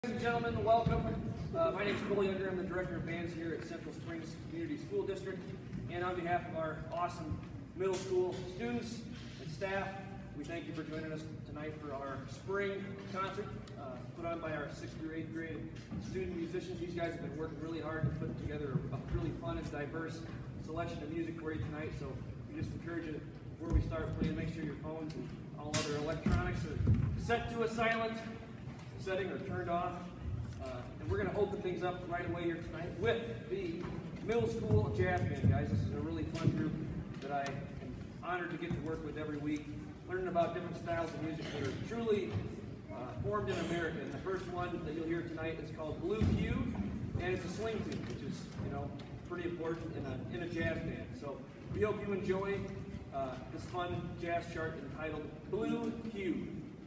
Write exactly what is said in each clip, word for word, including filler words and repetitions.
Ladies and gentlemen, welcome. Uh, my name is Cole Younger. I'm the Director of Bands here at Central Springs Community School District. And on behalf of our awesome middle school students and staff, we thank you for joining us tonight for our spring concert uh, put on by our sixth through eighth grade student musicians. These guys have been working really hard to put together a really fun and diverse selection of music for you tonight. So we just encourage you, before we start playing, make sure your phones and all other electronics are set to a silent setting or turned off. Uh, and we're going to open things up right away here tonight with the middle school jazz band, guys. This is a really fun group that I am honored to get to work with every week, learning about different styles of music that are truly uh, formed in America. And the first one that you'll hear tonight is called Blue Cue, and it's a swing tune, which is, you know, pretty important in a, in a jazz band. So we hope you enjoy uh, this fun jazz chart entitled Blue Cue.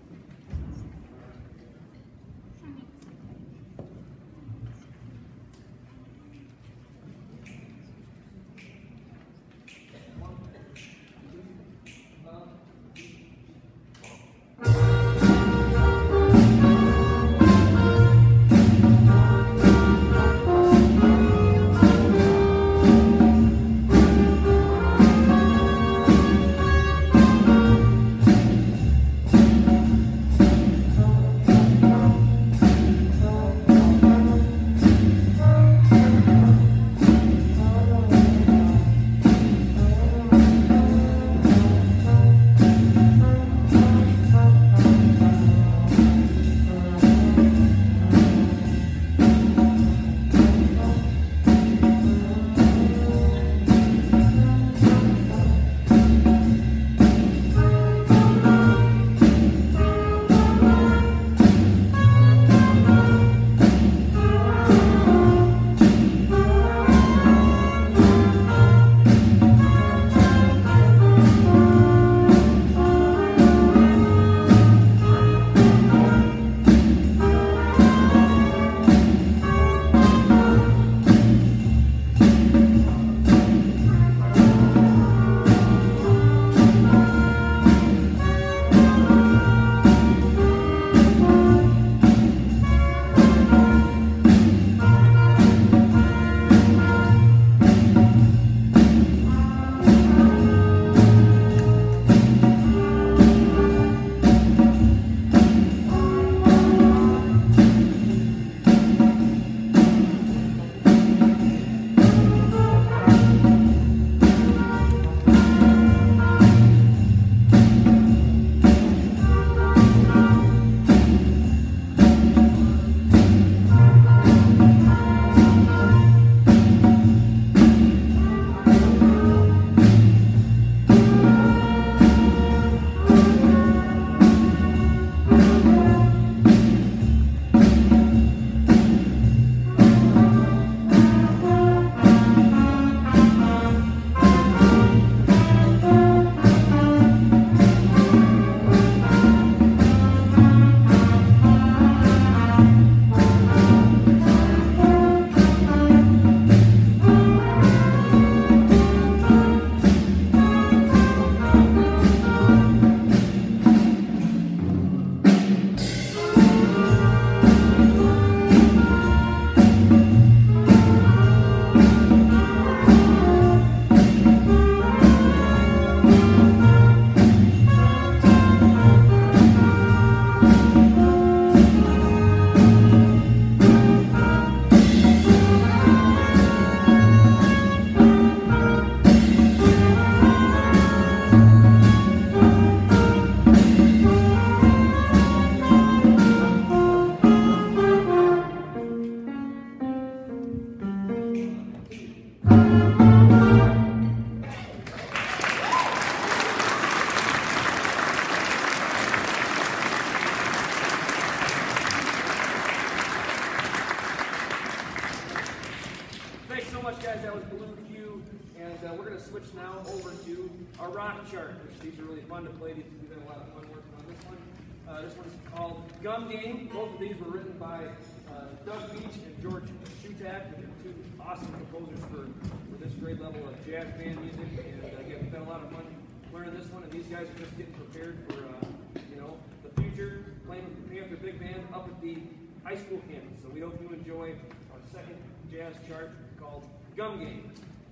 Uh, this one's called Gum Game. Both of these were written by uh, Doug Beach and George Shutak, which are two awesome composers for, for this grade level of jazz band music. And uh, again, we spent a lot of fun learning this one, and these guys are just getting prepared for uh, you know, the future, playing with the Panther Big Band up at the high school campus. So we hope you enjoy our second jazz chart called Gum Game.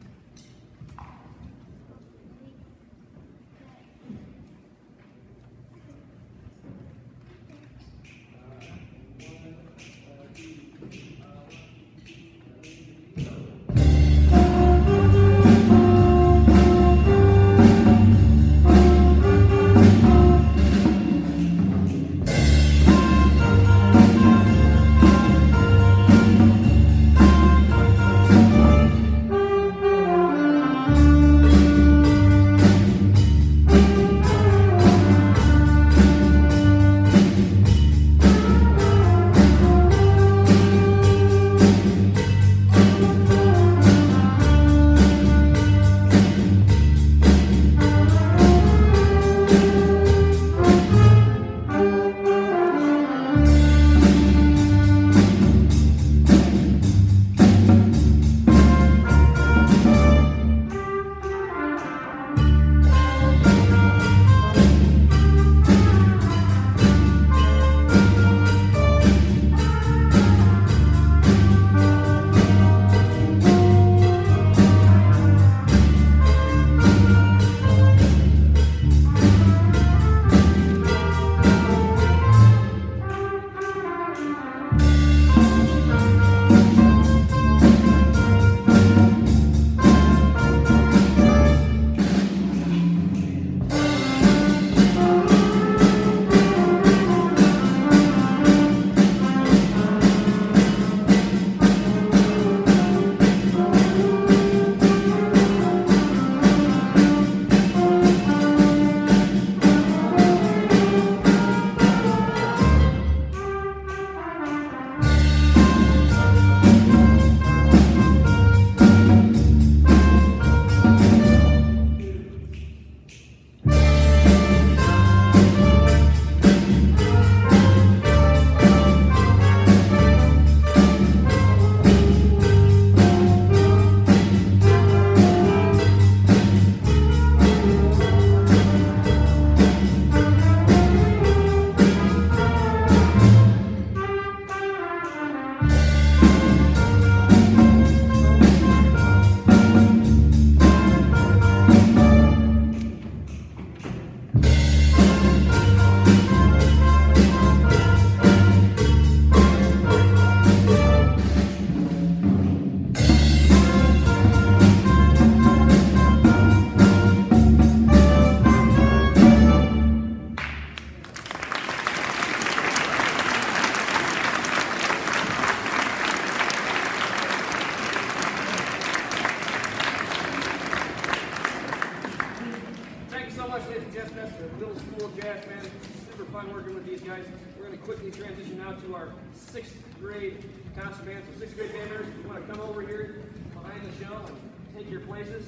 Middle school jazz band. Super fun working with these guys. We're going to quickly transition now to our sixth grade concert band. So sixth grade banders, you want to come over here behind the show and take your places.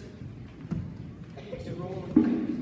Get rolling.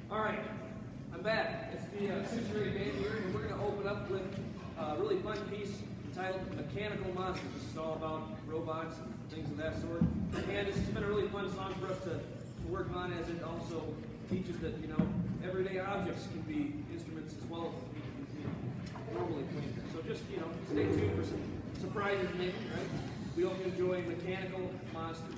All right, I'm back. It's the uh, sixth grade band here, and we're going to open up with a really fun piece entitled Mechanical Monsters. This is all about robots and things of that sort. And this has been a really fun song for us to, to work on, as it also teaches that, you know, everyday objects can be instruments as well as people can see normally playing. So just, you know, stay tuned for some surprises maybe, right? We hope you enjoy Mechanical Monsters.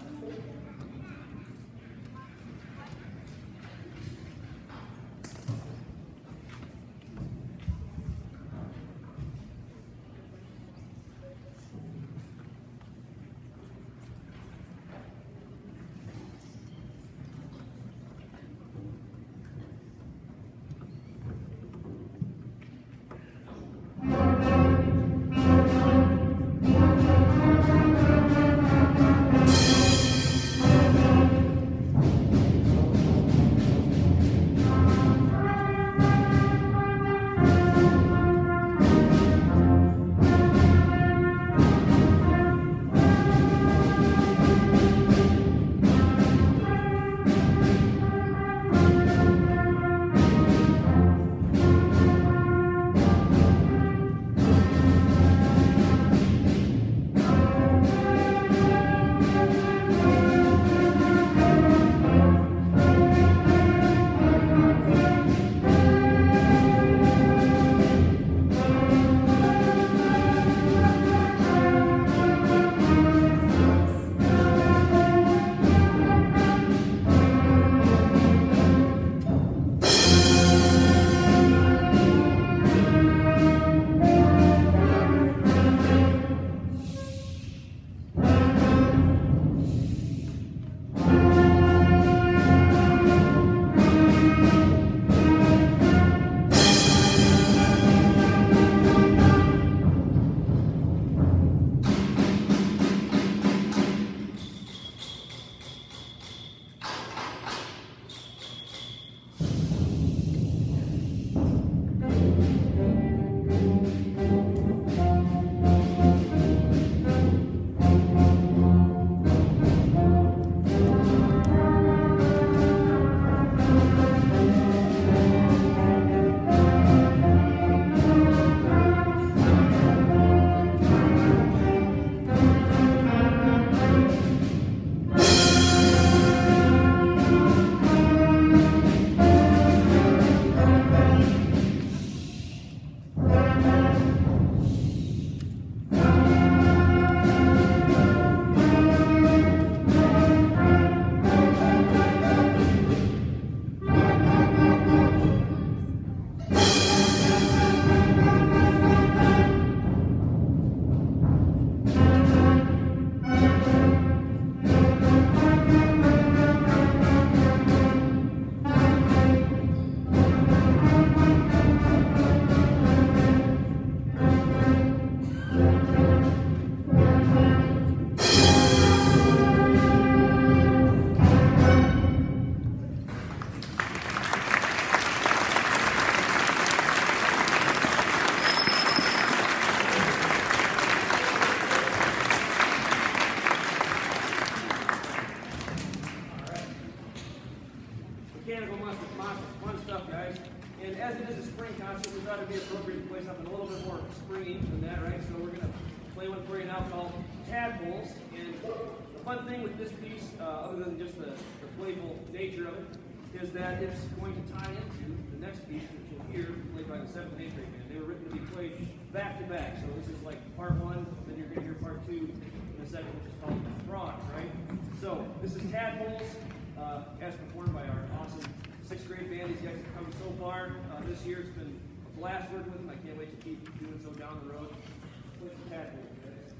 Mechanical Monsters, monsters, fun stuff, guys. And as it is a spring concert, we thought it'd be appropriate to play something a little bit more springy than that, right? So we're going to play one for you now called Tadpoles. And the fun thing with this piece, uh, other than just the, the playful nature of it, is that it's going to tie into the next piece, which you'll hear played by the seventh and eighth grade band. They were written to be played back to back. So this is like part one, then you're going to hear part two in a second, which is called Frogs, right? So this is Tadpoles, uh, as performed by our awesome sixth grade band. These guys have come so far uh, this year. It's been a blast working with them. I can't wait to keep doing so down the road. Play some Tadpoles, guys.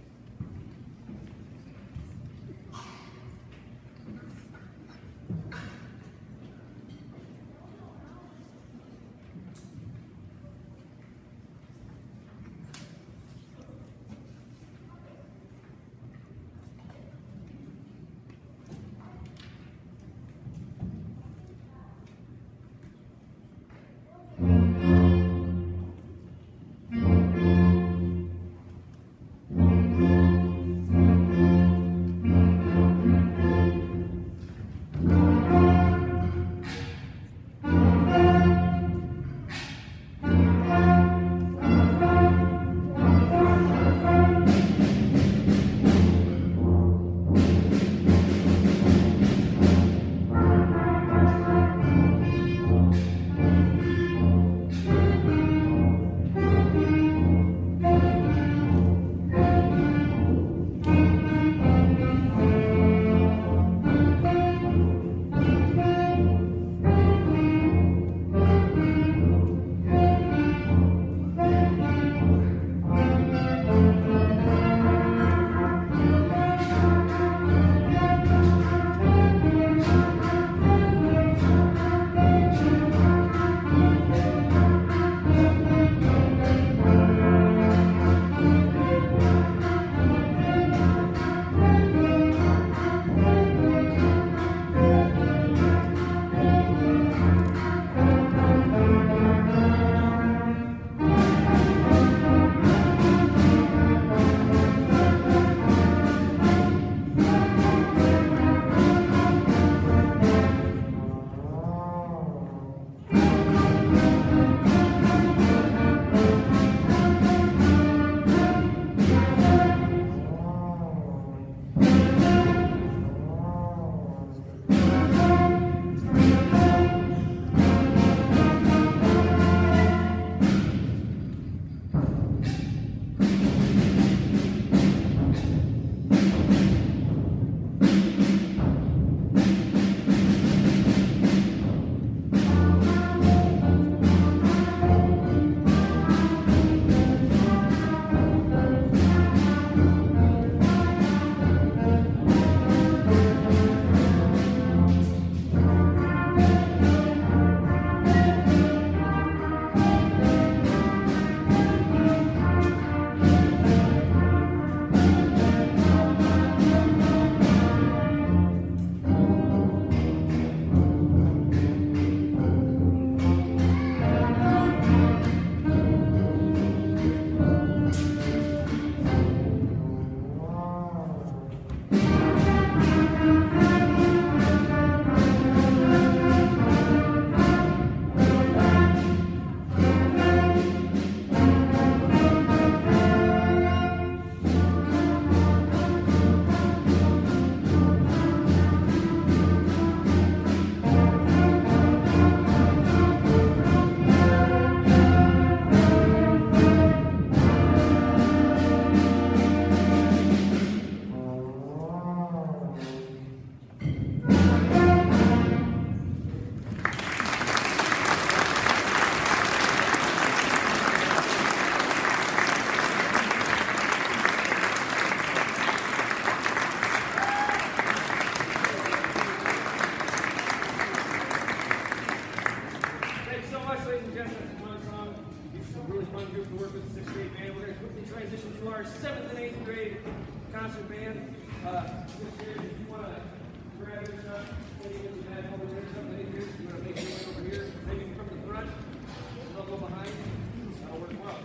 ladies and gentlemen, it's fun song. It's a really fun group to work with, the sixth grade band. We're going to quickly transition to our seventh and eighth grade concert band. Uh, if you want to grab your stuff, maybe with the bag over there, seventh and eighth grade, you want to make your way over here, maybe from the front, and they'll go behind. That'll work well.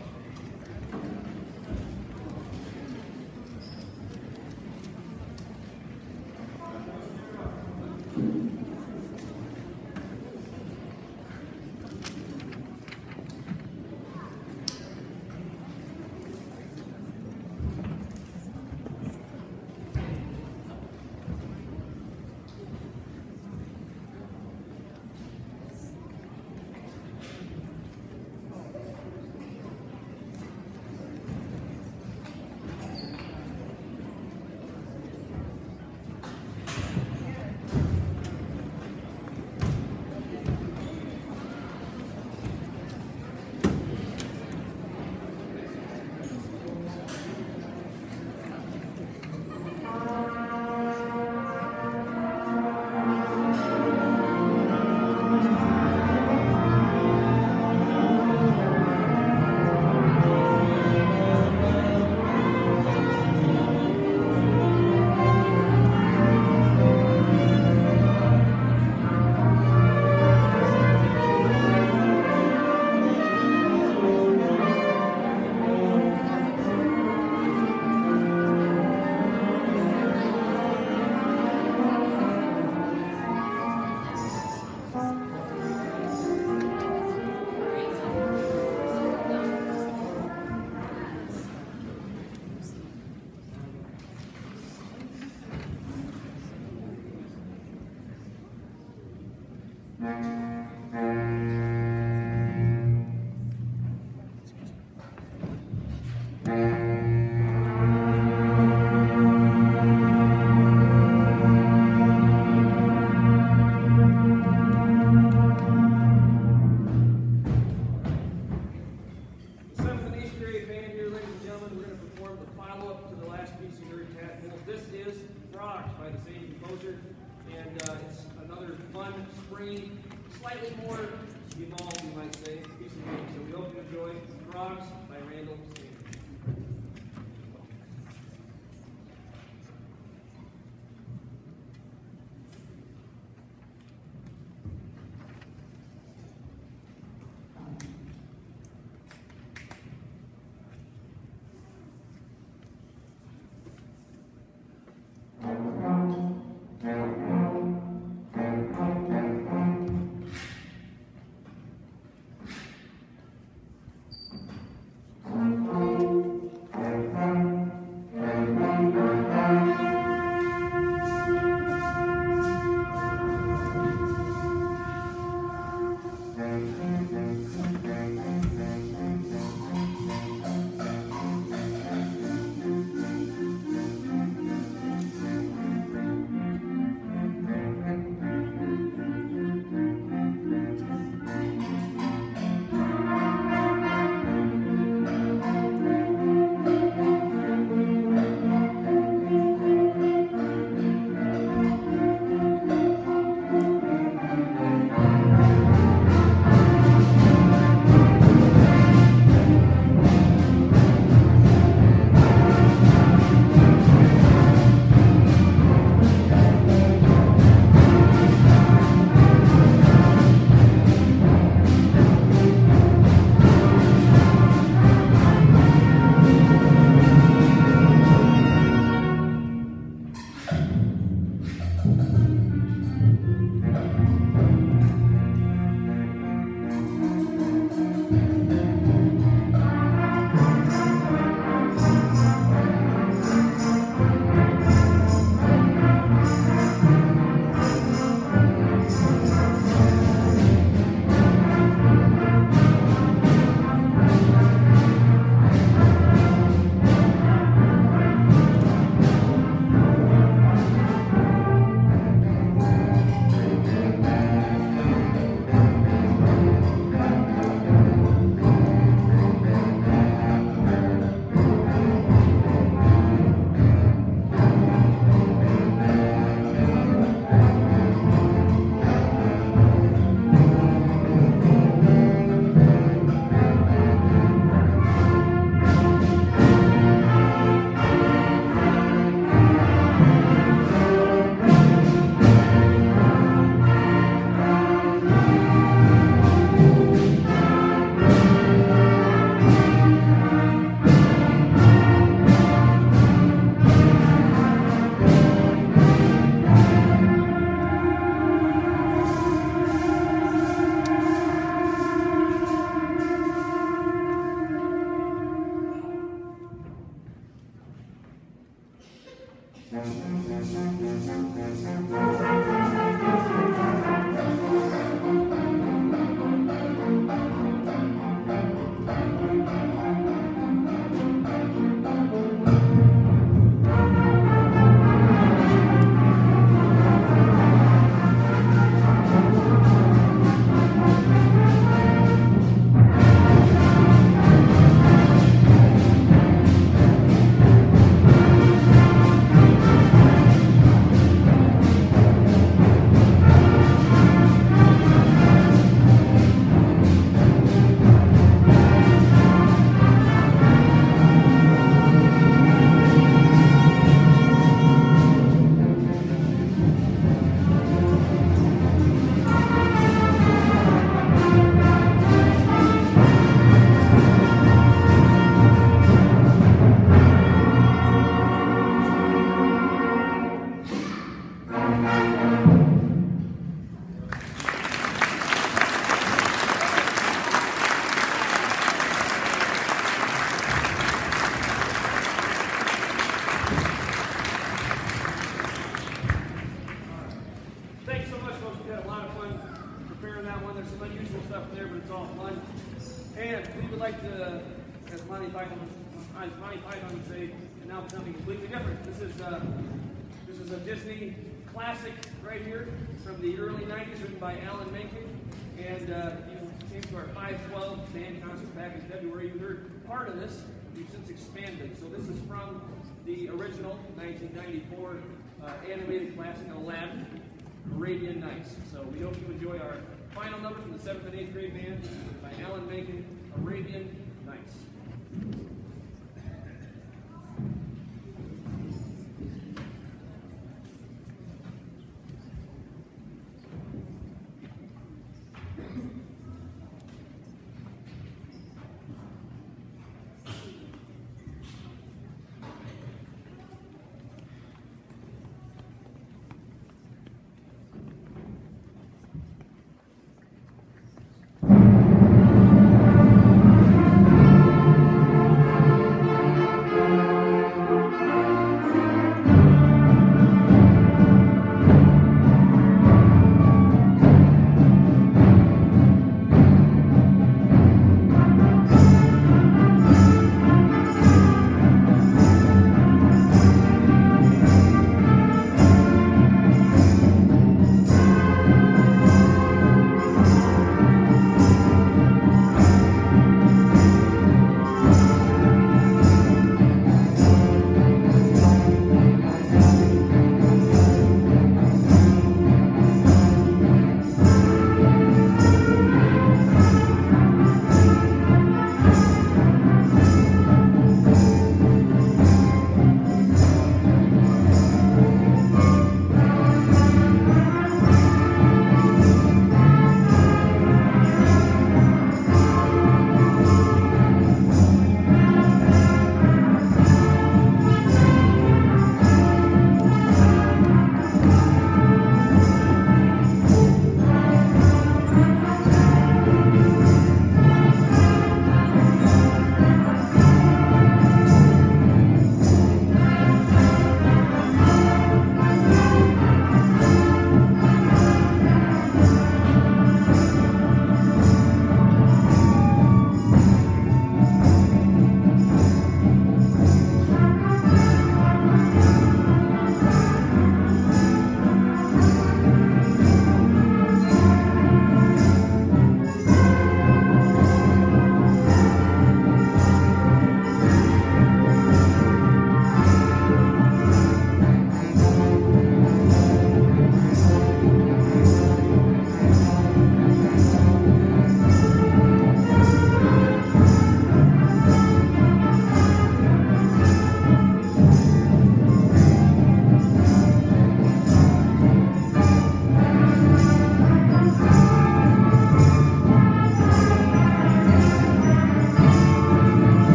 unusual stuff there, but it's all fun. And we would like to, as Monty Python, as Monty Python would say, and now something completely different. This is uh, this is a Disney classic right here from the early nineties, written by Alan Menken. And uh, you came to our five twelve band concert back in February. You heard part of this. We've since expanded. So this is from the original nineteen ninety-four uh, animated classic Aladdin, Arabian Nights. So we hope you enjoy our final number from the seventh and eighth grade band by Alan Menken, Arabian Nights.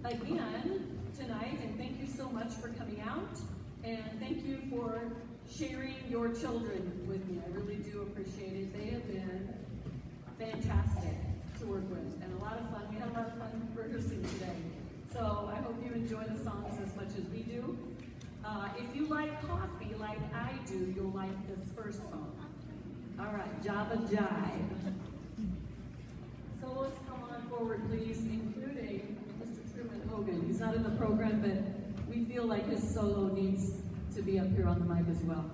again tonight, and thank you so much for coming out, and thank you for sharing your children with me. I really do appreciate it. They have been fantastic to work with, and a lot of fun. We had a lot of fun rehearsing today. So I hope you enjoy the songs as much as we do. Uh, if you like coffee like I do, you'll like this first song. All right, Java Jive. Soloists come on forward, please, including Mister Truman Hogan. He's not in the program, but we feel like his solo needs to be up here on the mic as well.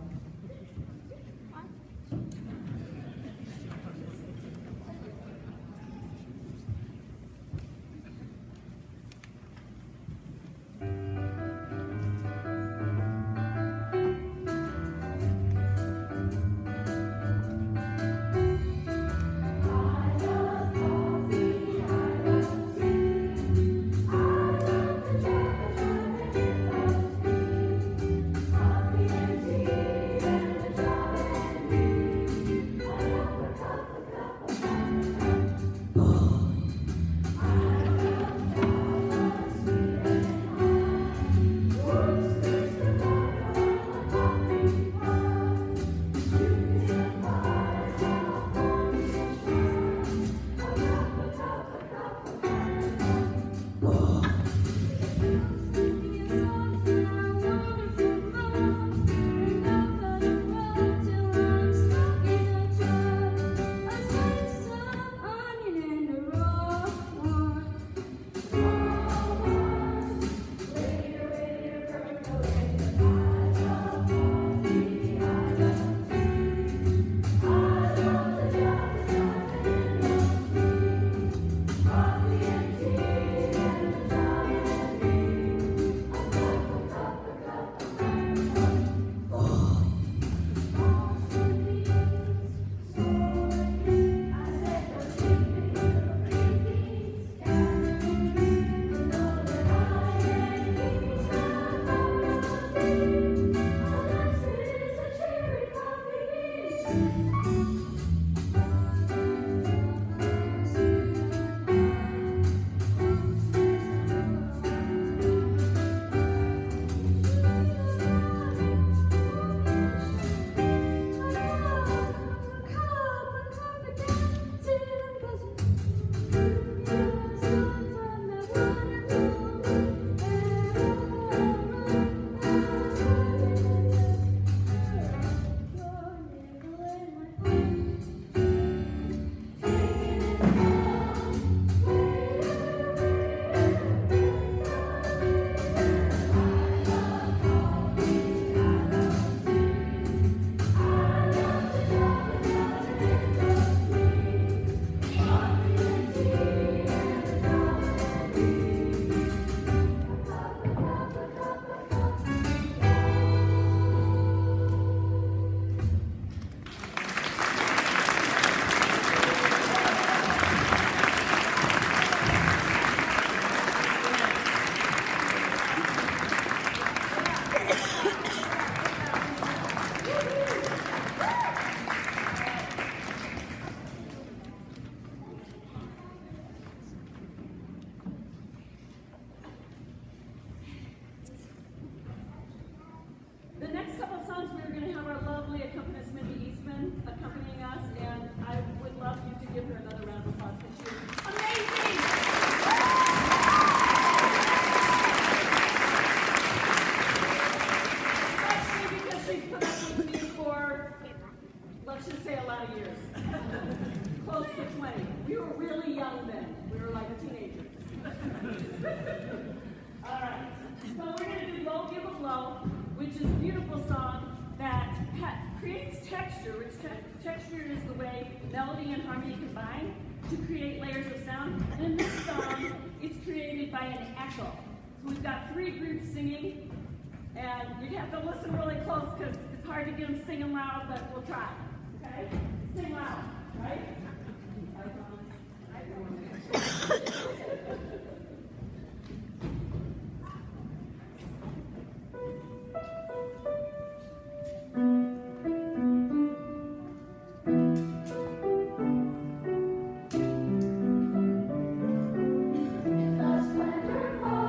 Accompanying us, and I would love you to give her another round of applause because she is amazing! Especially because she's put up with me for, let's just say, a lot of years. Close to twenty. We were really young then. We were like teenagers. All right. So we're going to do Low Give a Blow, which is a beautiful song that creates texture, which te texture is the way melody and harmony combine to create layers of sound. And in this song, it's created by an echo. So we've got three groups singing, and you have to listen really close because it's hard to get them singing loud, but we'll try. Okay? Sing loud, right? The splendor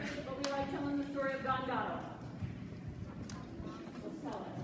but we like telling the story of Don Gatto. Let's tell it.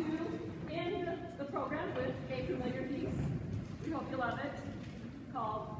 With a familiar piece. We hope you love it, called